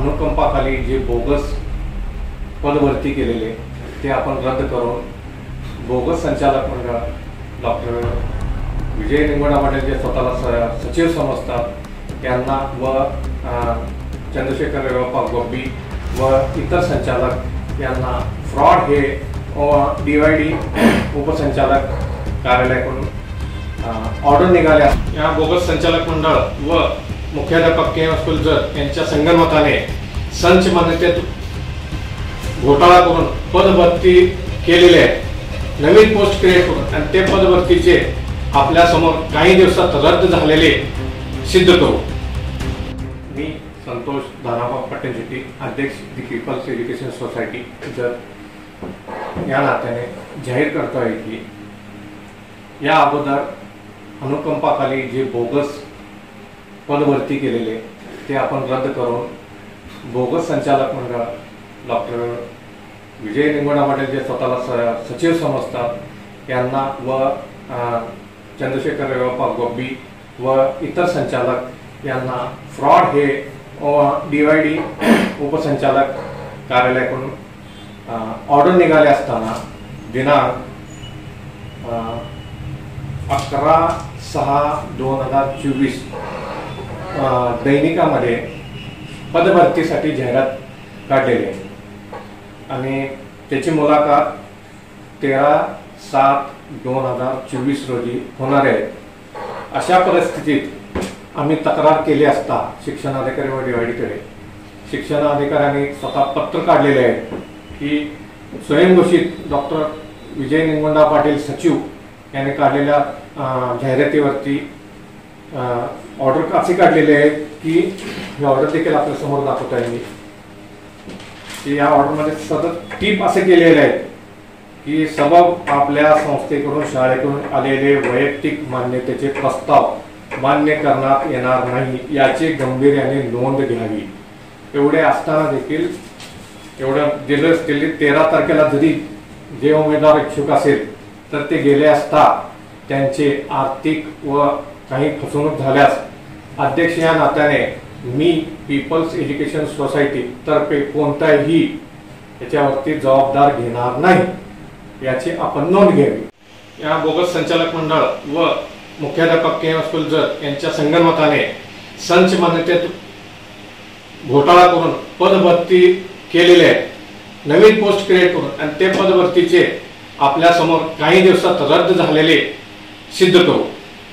अनुकंपाखाली जे बोगस पदभरती केलेले ते आपण रद्द करून बोगस संचालक मंडळ डॉक्टर विजय निंगोडा पाटील जे स्वतःला सचिव समजतात त्यांना व चंद्रशेखर रेवप्पा गोब्बी व इतर संचालक यांना फ्रॉड हे DYD उपसंचालक कार्यालयाकडून ऑर्डर निघाल्या। या बोगस संचालक मंडळ व मुख्याध्यापक KM स्कूलजर यांच्या संगनमताने संच मान्यतेत घोटाळा करून पदभरती केलेले आहे, नवीन पोस्ट क्रिएट करून आणि ते पदभरतीचे आपल्या समोर काही दिवसात रद्द झालेले सिद्ध करू। मी संतोष दानाबा पट्टणशेट्टी, अध्यक्ष दी पीपल्स एज्युकेशन सोसायटी जर या नात्याने जाहीर करतो आहे की या अगोदर अनुकंपाखाली जे बोगस पदभरती केलेले ते आपण रद्द करून बोगस संचालक मंडळ डॉक्टर विजय निंगोडा पाटील जे स्वतःला सचिव समजतात यांना व चंद्रशेखर रेवप्पा गोब्बी व इतर संचालक यांना फ्रॉड हे DYD उपसंचालक कार्यालयाकडून ऑर्डर निघाले असताना दिनांक 11/6/2024 दैनिकामध्ये पदभरतीसाठी जाहिरात काढलेली आहे आणि त्याची मुलाखत 13/7/2024 रोजी होणार आहे। अशा परिस्थितीत आम्ही तक्रार केली असता शिक्षणाधिकारी व DYDकडे शिक्षणाधिकाऱ्यांनी स्वतः पत्र काढलेले आहे की स्वयंघोषित डॉक्टर विजय निंगोडा पाटील सचिव यांनी काढलेल्या जाहिरातीवरती ऑर्डर असे काढलेले आहे की ही ऑर्डर देखील आपल्या समोर दाखवत आहे की या ऑर्डरमध्ये सतत टीप असे केलेले आहेत की सबब आपल्या संस्थेकडून शाळेकडून आलेले वैयक्तिक मान्यतेचे प्रस्ताव मान्य करण्यात येणार नाही याची गंभीर्याने नोंद घ्यावी। एवढे असताना देखील एवढं दिल्ली 13 तारखेला जरी जे उमेदवार इच्छुक असेल तर ते गेले असता त्यांचे आर्थिक व काही फसवणूक झाल्यास अध्यक्ष या नात्याने मी पीपल्स एज्युकेशन सोसायटी तर्फे कोणताही याच्यावरती जबाबदार घेणार नाही याची आपण नोंद घ्यावी। या बोगस संचालक मंडळ व मुख्याध्यापक KM स्कूलजर यांच्या संगनमताने संच मान्यतेत घोटाळा करून पदभरती केलेले आहे, नवीन पोस्ट क्रिएट करून आणि ते पदभरतीचे आपल्या समोर काही दिवसात रद्द झालेले सिद्ध करू।